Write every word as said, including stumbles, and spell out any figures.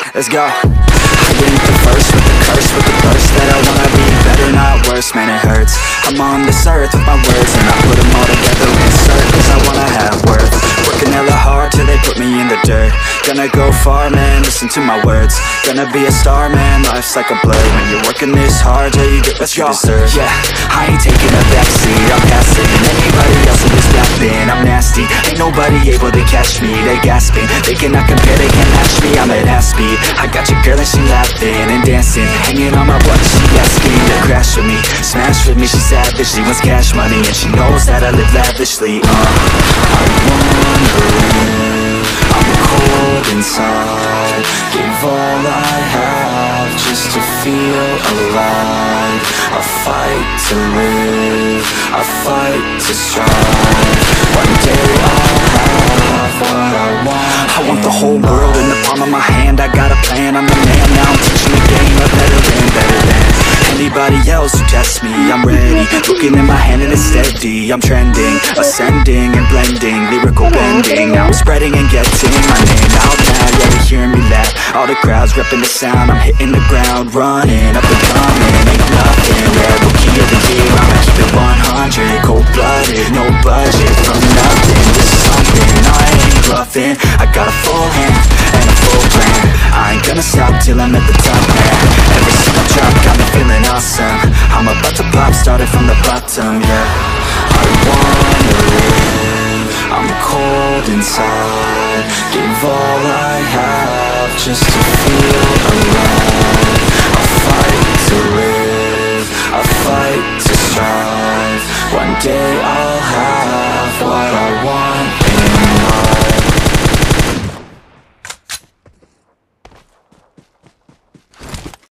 let's go. I ain't the first with the curse, with the burst that I wanna be better, not worse, man it hurts. I'm on this earth with my words and I put them all together, insert, cause I wanna have worth. Working hella hard till they put me in the dirt. Gonna go far, man, listen to my words. Gonna be a star, man, life's like a blur. When you're working this hard, yeah, you get what you deserve. Yeah, I ain't taking a backseat, I'm passing anybody else in this rapping. I'm nasty, ain't nobody able to catch me. They gasping, they cannot compare, they can't match me. I'm at half speed, I got your girl and she laughing and dancing, hanging on my butt, she asking to crash with me, smash with me. She savage, she wants cash money and she knows that I live lavishly. uh, I wanna live, I'm cold inside, give all I have just to feel alive. I fight to live, I fight to strive. One day I'll have what I want. I want the whole world in the palm of my hand. I got a plan, I'm the man. Now I'm teaching the game a better than, better than anybody else who tests me. I'm ready, looking in my hand and it's steady. I'm trending, ascending and blending, lyrical bending. Now I'm spreading and getting my name out loud. Yeah, they hearing me laugh, all the crowds repping the sound. I'm hitting the ground, running, up and coming, ain't nothing. Yeah, rookie of the year, I'ma keep it one hundred. Cold-blooded, no budget, from nothing to something. I ain't bluffing, I got a full hand and a full plan. I ain't gonna stop till I'm at the top, man. Every single drop got me feeling awesome. I'm about to pop, started from the bottom, yeah. I wanna live, I'm cold inside, give all I have just to feel alive. I fight to live, I fight to strive. One day I'll have what I